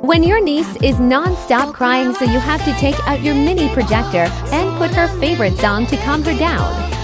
When your niece is non-stop crying, so you have to take out your mini projector and put her favorite song to calm her down.